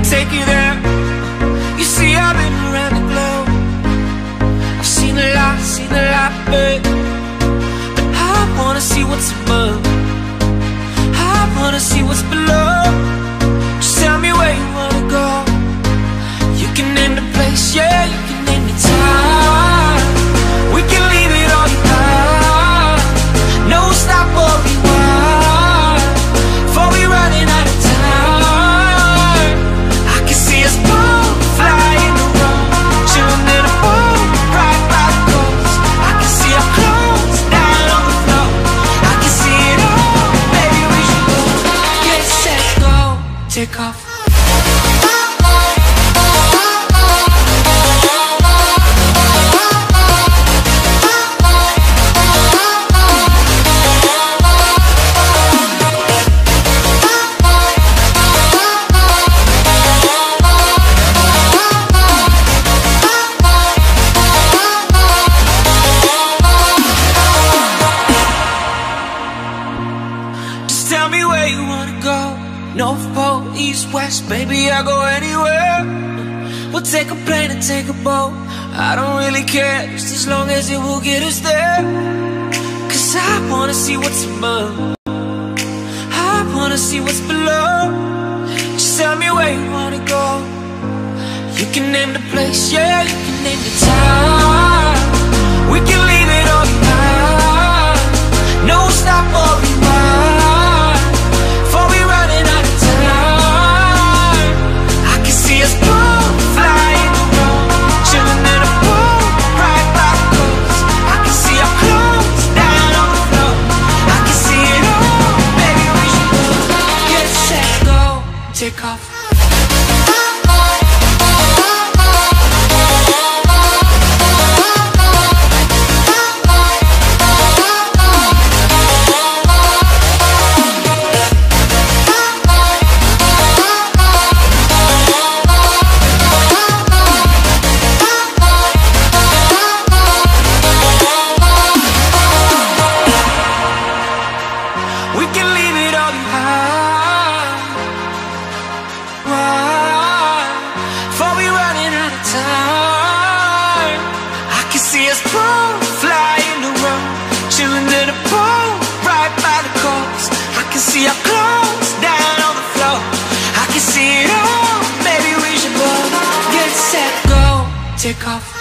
take you there. You see, I've been around the globe. I've seen a lot, babe. But I wanna see what's above. I wanna see what's below. Just tell me where you wanna go. You can name the place, yeah, you can name the time. We can leave it all behind. No stop or rewind. Before we running out of time, I can see us both flying around, chilling in a boat right by the coast. I can see our clothes down on the floor. I can see it all, baby, we should go. Get set, go, take off. Tell me where you wanna go. North Pole, East, West, baby, I'll go anywhere. We'll take a plane and take a boat. I don't really care, just as long as it will get us there. Cause I wanna see what's above. I wanna see what's below. Just tell me where you wanna go. You can name the place, yeah, you can name the time. We can leave it all behind. No stop or rewind. Take off. We can leave it all behind. Before we running out of time, I can see us both flying around, chilling in a boat right by the coast. I can see our clothes down on the floor. I can see it all, maybe we should both get set, go, take off.